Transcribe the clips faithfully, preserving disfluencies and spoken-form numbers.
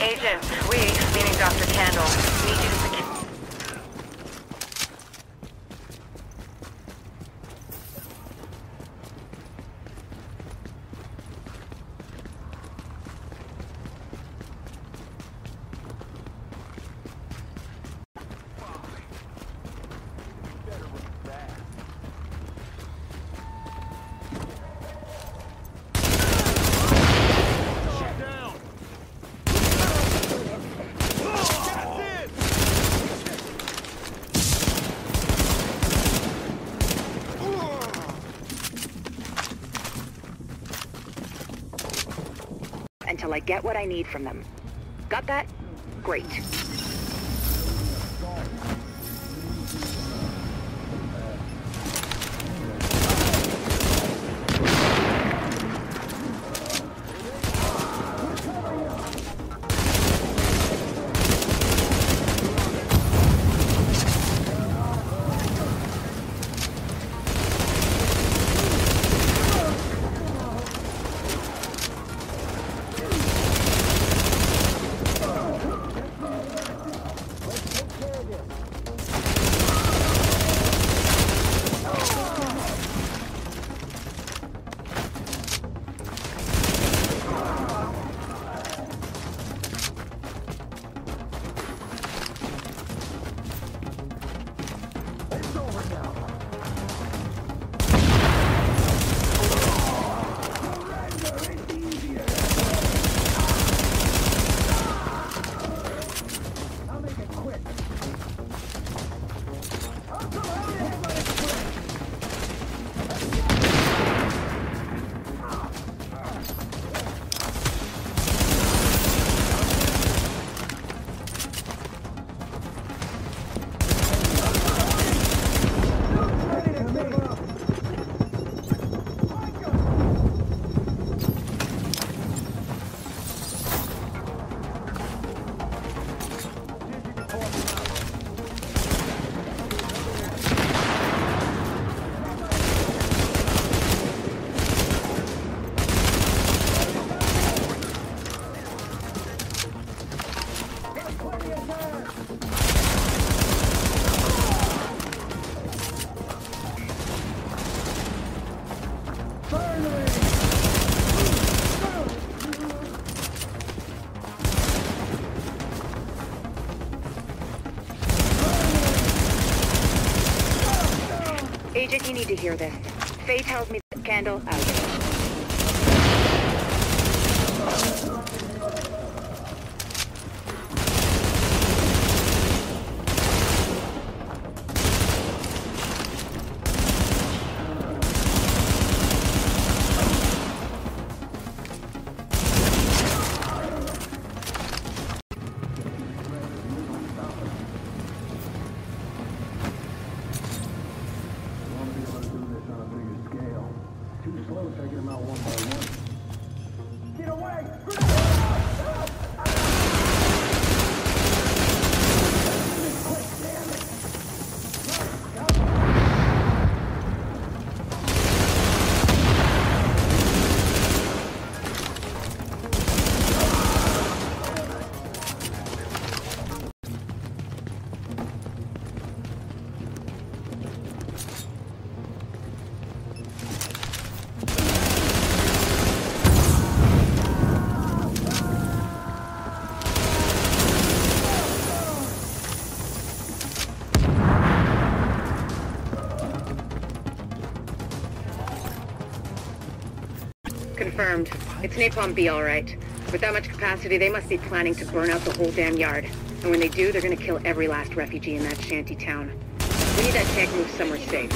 Agent, we, meaning Doctor Candle, need you to secure... Until I get what I need from them. Got that? Great. Agent, you need to hear this. Faye tells me that Candle out. Confirmed. It's Napalm B, all right. With that much capacity, they must be planning to burn out the whole damn yard. And when they do, they're gonna kill every last refugee in that shanty town. We need that tank moved somewhere safe.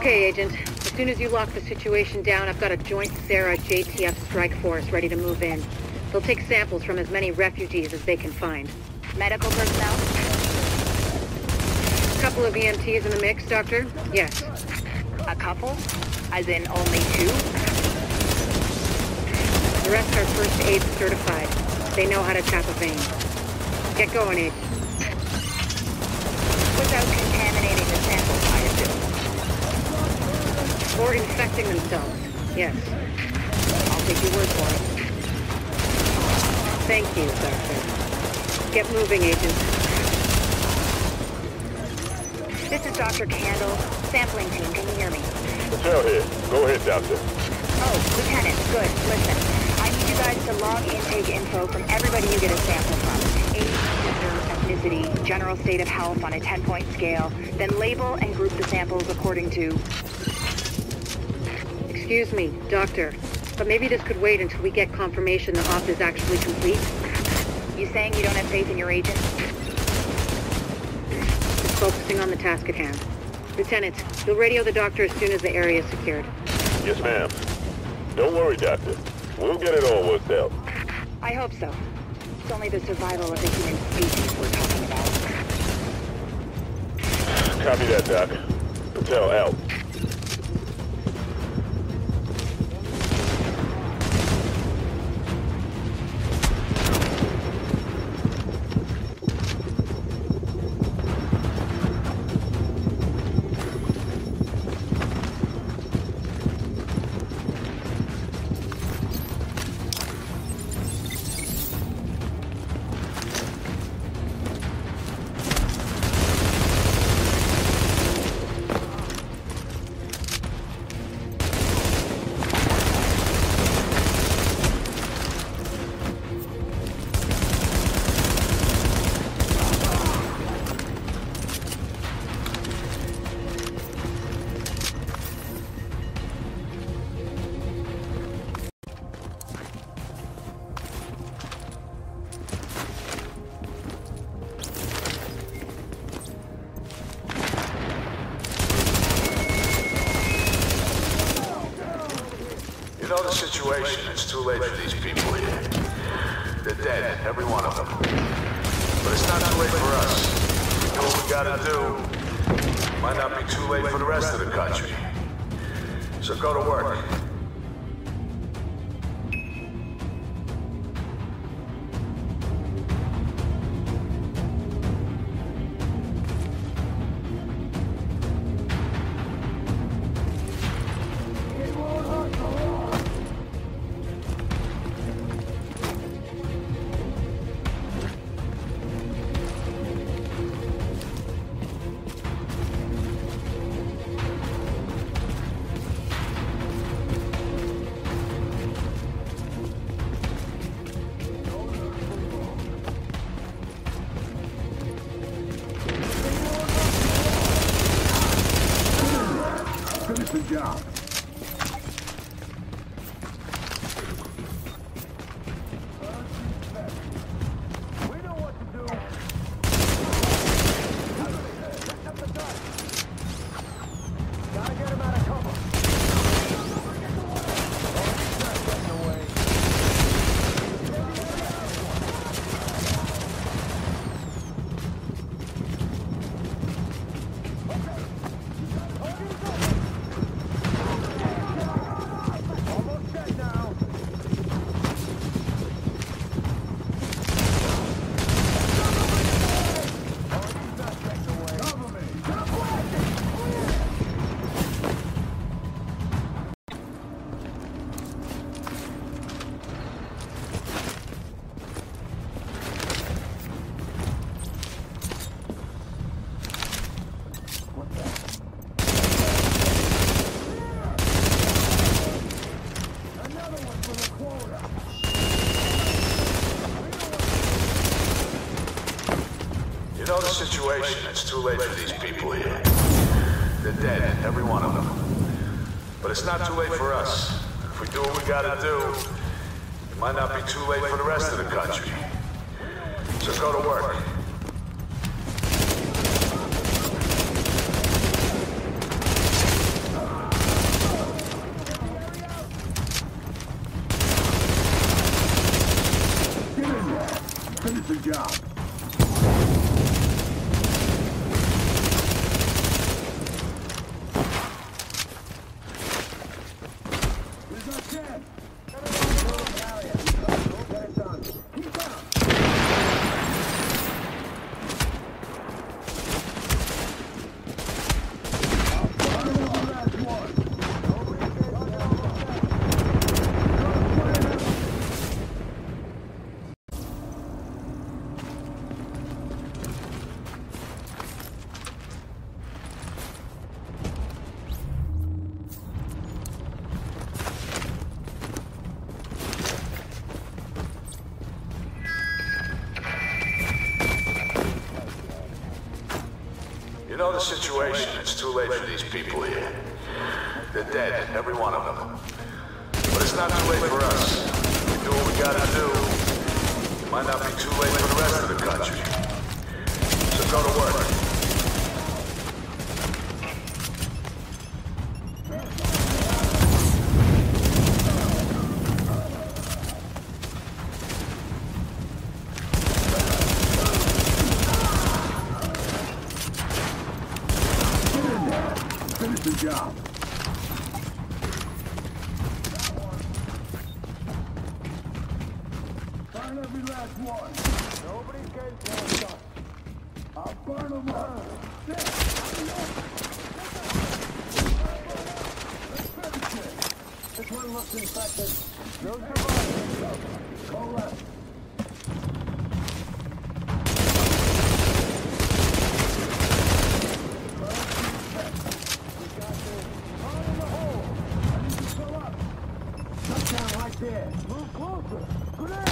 Okay, Agent. As soon as you lock the situation down, I've got a joint Sarah J T F strike force ready to move in. They'll take samples from as many refugees as they can find. Medical personnel? A couple of E M Ts in the mix, Doctor? Yes. A couple? As in only two? The rest are first aid certified. They know how to tap a vein. Get going, Agent. Without contaminating the samples, I assume. Or infecting themselves. Yes. I'll take your word for it. Thank you, Doctor. Get moving, Agent. This is Doctor Candle. Sampling team, can you hear me? Patel here. Go ahead, Doctor. Oh, Lieutenant, good. Listen, I need you guys to log intake info from everybody you get a sample from. Age, gender, ethnicity, general state of health on a ten-point scale. Then label and group the samples according to... Excuse me, Doctor, but maybe this could wait until we get confirmation the op is actually complete. You saying you don't have faith in your agent? Just focusing on the task at hand. Lieutenant, you'll radio the doctor as soon as the area is secured. Yes, ma'am. Don't worry, Doctor. We'll get it all worked out. I hope so. It's only the survival of the human species we're talking about. Copy that, Doc. Patel out. You know the situation. It's too late for these people here. They're dead, every one of them. But it's not too late for us. We do what we gotta do. Might not be too late for the rest of the country. So go to work. Good job. We know what to do. Lift up the gun. Gotta get him out of cover. You know the situation. It's too late for these people here. They're dead, every one of them. But it's not too late for us. If we do what we gotta do, it might not be too late for the rest of the country. So go to work. Finish the job. We got ten. Get it done. Keep up. You know the situation. It's too late for these people here. They're dead, every one of them. But it's not too late for us. We do what we gotta do. It might not be too late for the rest of the country. So go to work. Finish the job. Find every last one. Nobody's getting close up. I'll burn them up. Let's finish it. This one looks infected. No survivors. Go left. There. Move closer. Grenade!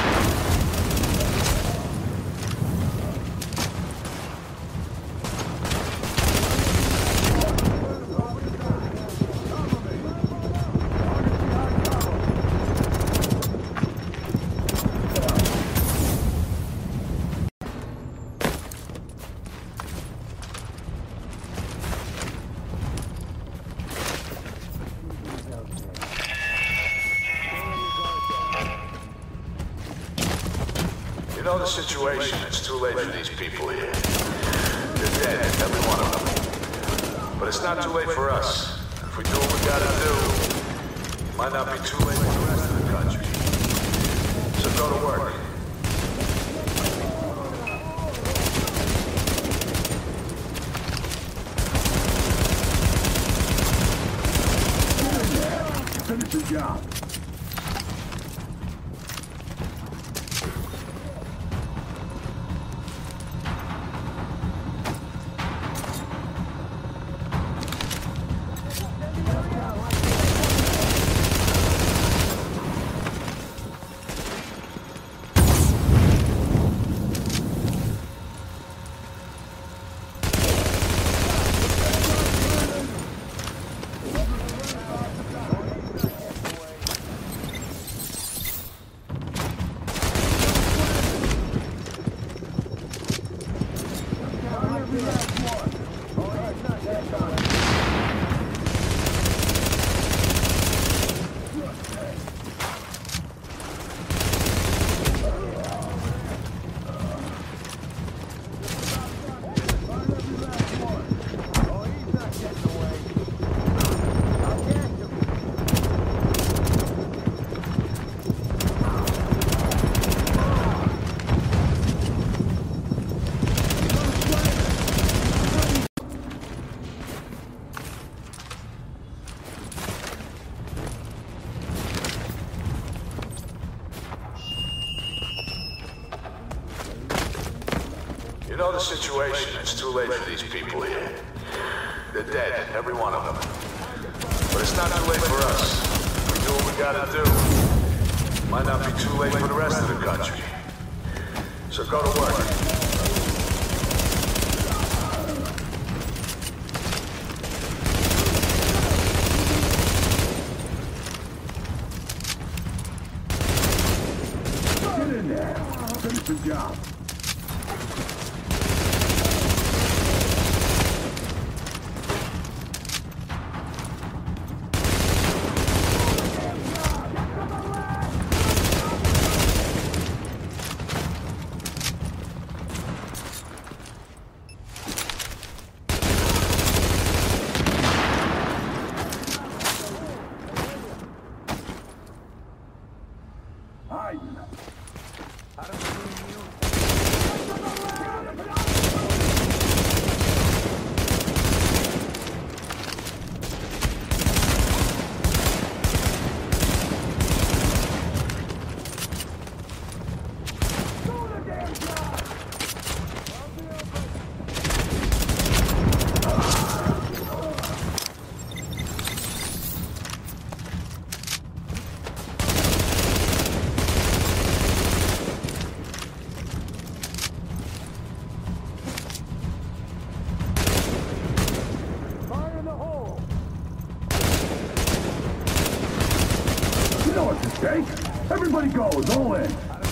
You know the situation. It's too late for these people here. They're dead, every one of them. But it's not too late for us. If we do what we gotta do, it might not be too late for the rest of the country. So go to work. Finish the job. You know the situation. It's too late for these people here. They're dead, every one of them. But it's not too late for us. We do what we gotta do. It might not be too late for the rest of the country. So go to work. Get in there. Finish the job. Hiding. I don't believe you. Everybody goes, all in.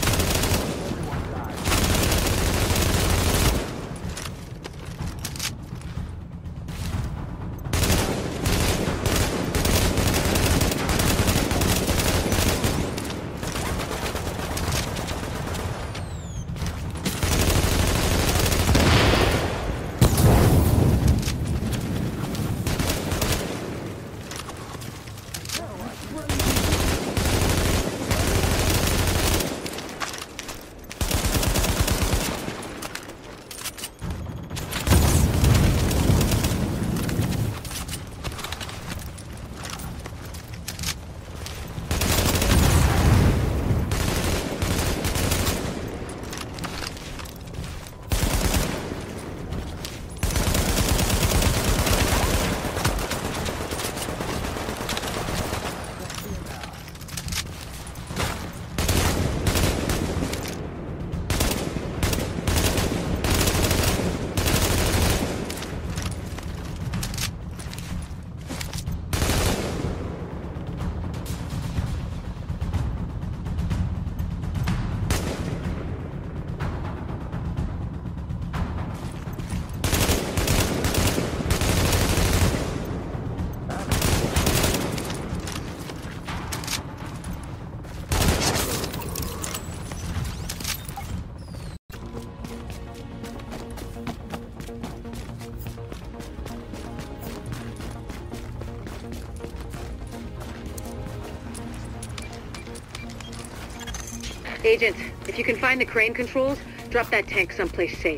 Agent, if you can find the crane controls, drop that tank someplace safe.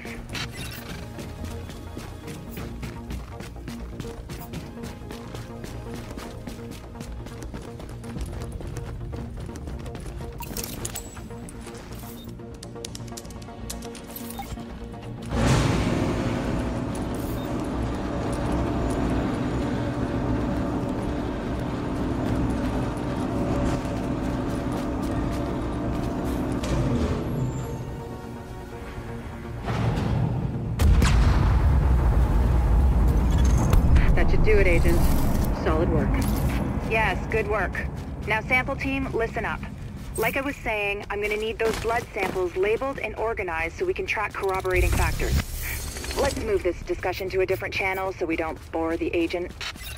Do it, Agent. Solid work. Yes, good work. Now, sample team, listen up. Like I was saying, I'm gonna need those blood samples labeled and organized so we can track corroborating factors. Let's move this discussion to a different channel so we don't bore the agent.